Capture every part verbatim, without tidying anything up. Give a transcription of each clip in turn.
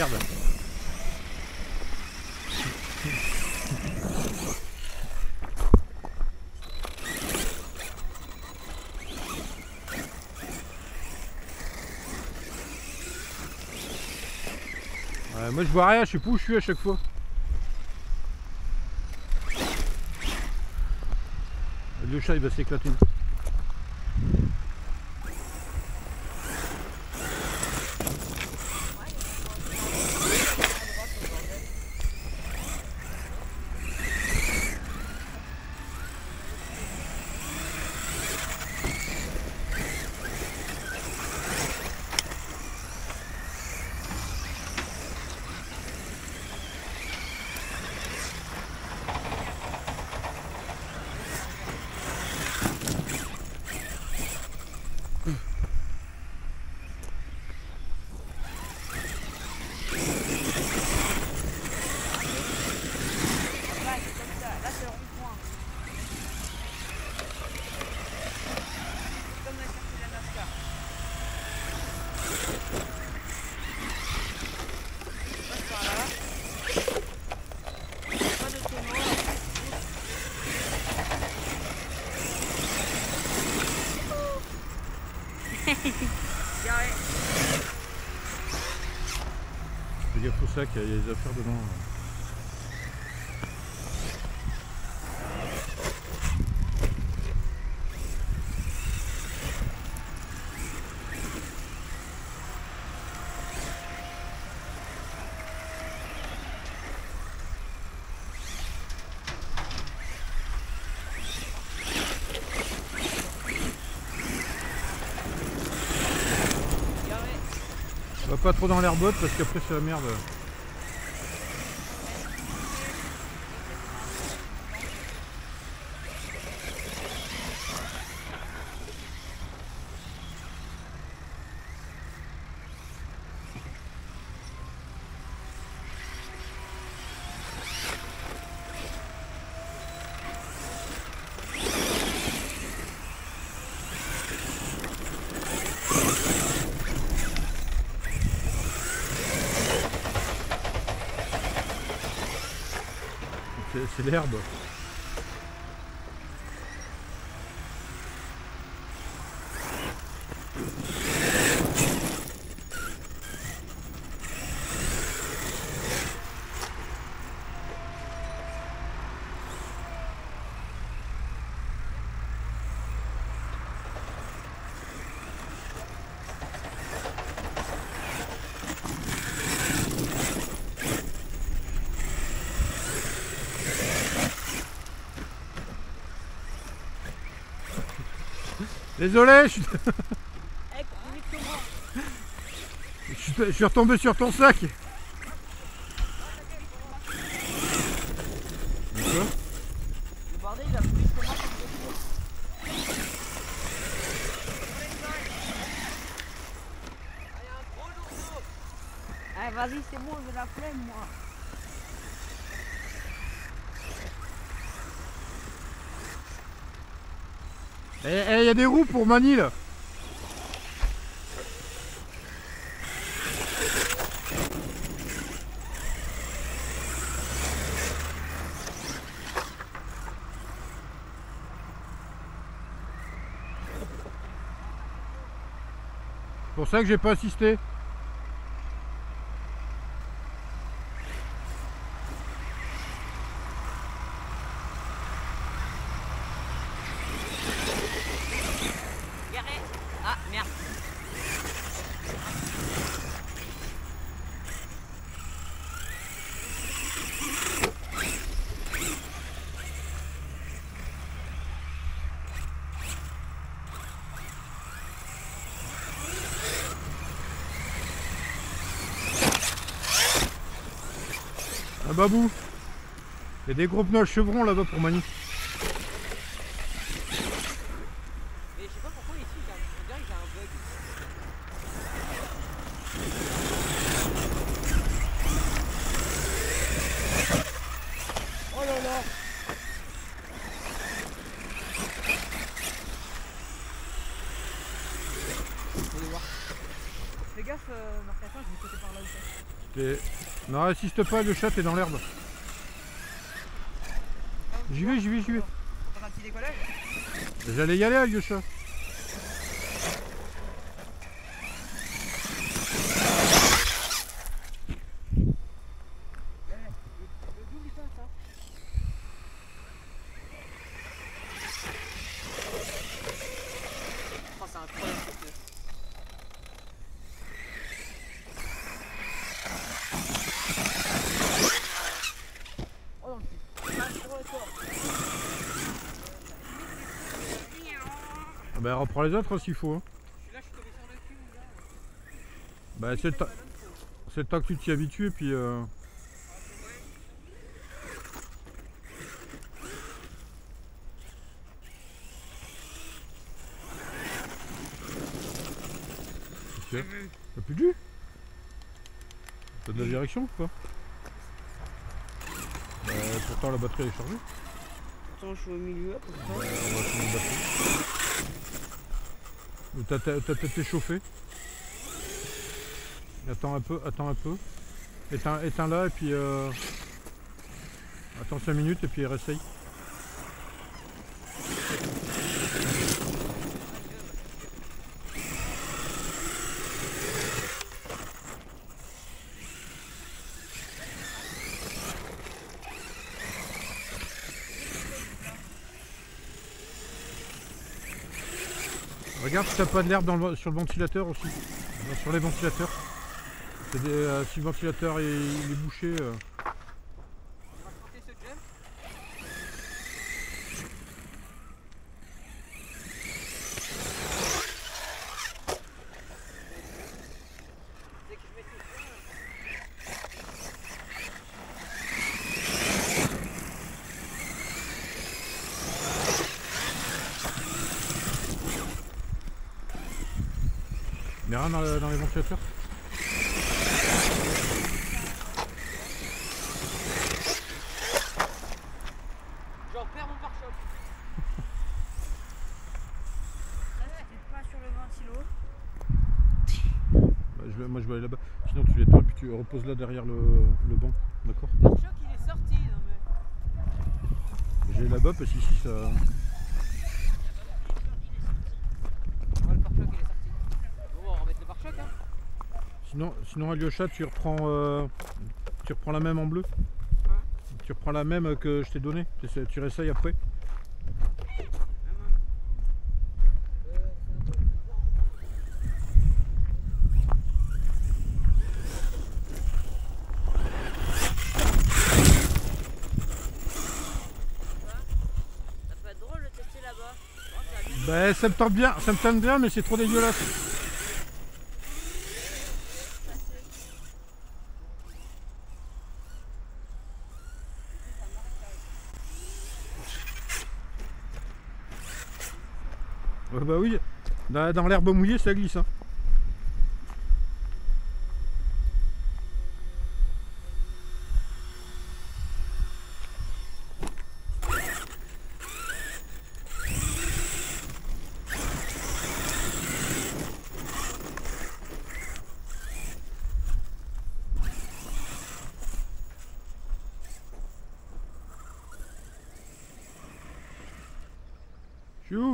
merde. Ouais, moi je vois rien, je sais pas où je suis à chaque fois. Le chat il va s'éclater. Fais gaffe au sac, il y a des affaires dedans. Va pas trop dans l'herbotte parce qu'après c'est la merde. C'est l'herbe. Désolé, je suis... je suis... je suis retombé sur ton sac. D'accord. Le bordel il a plus que moi. Allez vas-y c'est bon, j'ai la flemme moi. Eh, eh, il y a des roues pour Mani là. C'est pour ça que j'ai pas assisté. Ah merde. Un babou. Il y a des gros pneus chevrons là-bas pour Mani. Mais je sais pas pourquoi ici, on dirait qu'il y a un bug. Oh là là. Fais gaffe, euh, Marc, attends, je vais sauter par là aussi. Et... Non, insiste pas, le chat est dans l'herbe. J'y vais, j'y vais, j'y vais. On fait un petit décollage. J'allais y aller, le chat. Bah reprends les autres s'il faut. Hein. Là, je suis tombé sur le cul, là. Bah c'est le, ta... le temps que tu t'y habitues et puis... Euh... Qu'est-ce qu'il y a ? T'as plus de jus ? T'as de la direction ou pas ? Bah pourtant la batterie elle est chargée. Attends, je suis au milieu, comme ça. Bah, on va changer de batterie. T'as peut-être échauffé. Attends un peu, attends un peu. Éteins, éteins là et puis euh... attends cinq minutes et puis réessaye. Regarde si t'as pas de l'herbe sur le ventilateur aussi. Sur les ventilateurs. Des, euh, si le ventilateur est, il est bouché. Euh... On va tenter ce jump. Dès que je mets tout Mais rien dans, le, dans les ventilateurs. J'en perds mon pare-choc. Ça, c'était pas sur le ventilo. Bah, je vais, moi je vais aller là-bas. Sinon tu l'éteins et puis tu reposes là derrière le, le banc. D'accord ? Le pare-choc il est sorti. Non, mais... J'ai là-bas parce qu'ici ça. Ouais, le pare-choc il est sorti. Bon, on va remettre le pare-choc. Hein. Sinon, sinon Alyosha, tu reprends, euh, tu reprends la même en bleu. Hein ? Tu reprends la même que je t'ai donnée. Tu, tu réessayes après. Ça peut être drôle de tester là-bas. Oh, ça va bien. Bah ça me tente bien, ça me tente bien mais c'est trop dégueulasse. Ouais, bah oui, dans, dans l'herbe mouillée ça glisse. Hein. Chou.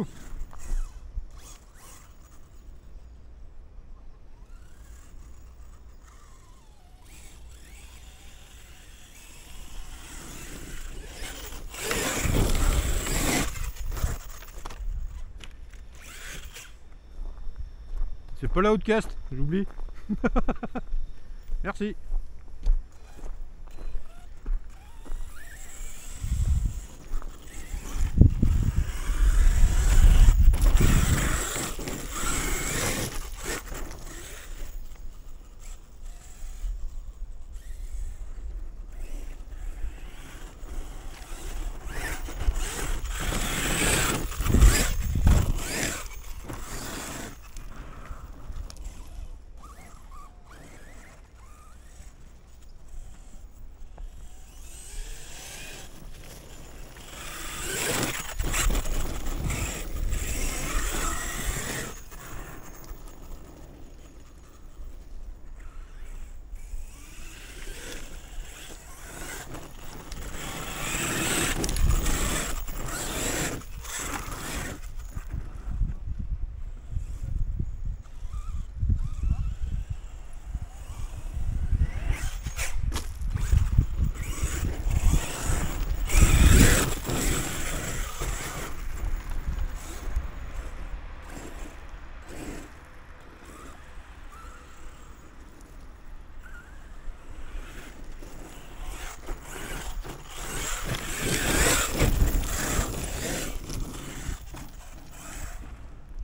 C'est pas la Outcast, j'oublie. Merci.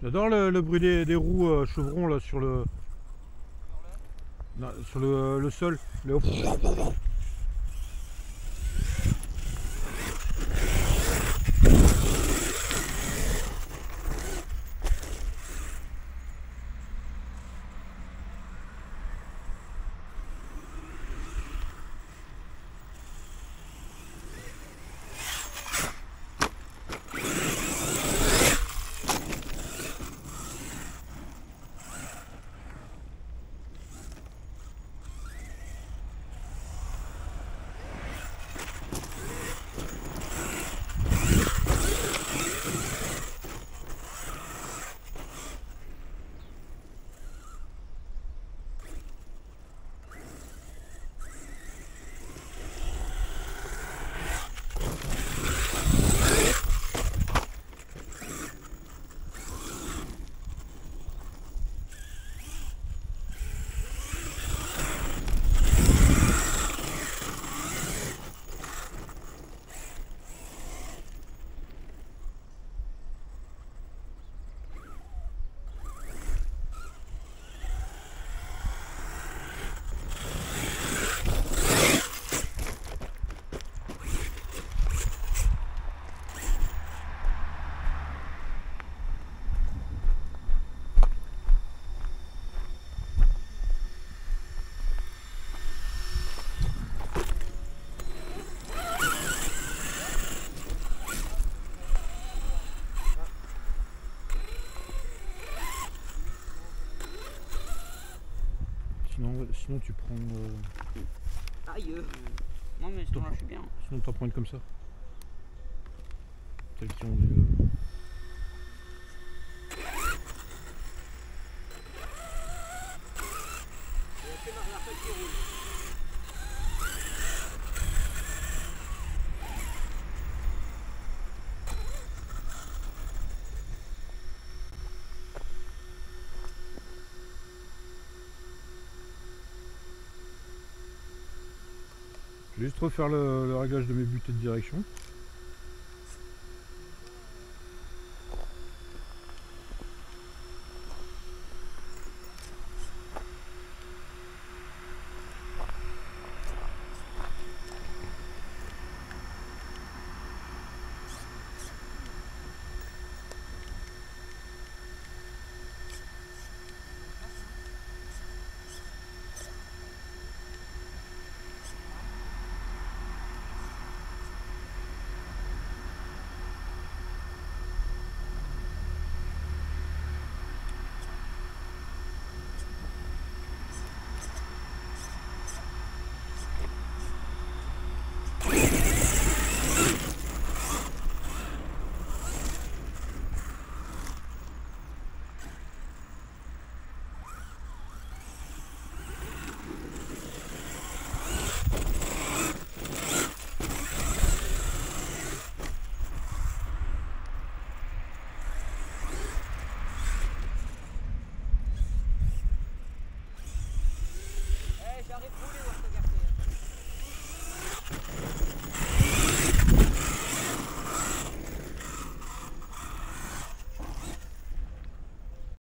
J'adore le, le bruit des, des roues euh, chevrons là sur le non, sur le, le sol. Le... Sinon, sinon tu prends. Euh... Aïe. Non mais je je suis bien. Sinon t'en prends une comme ça. Celles qui ont du. Euh... Je vais juste refaire le, le réglage de mes butées de direction.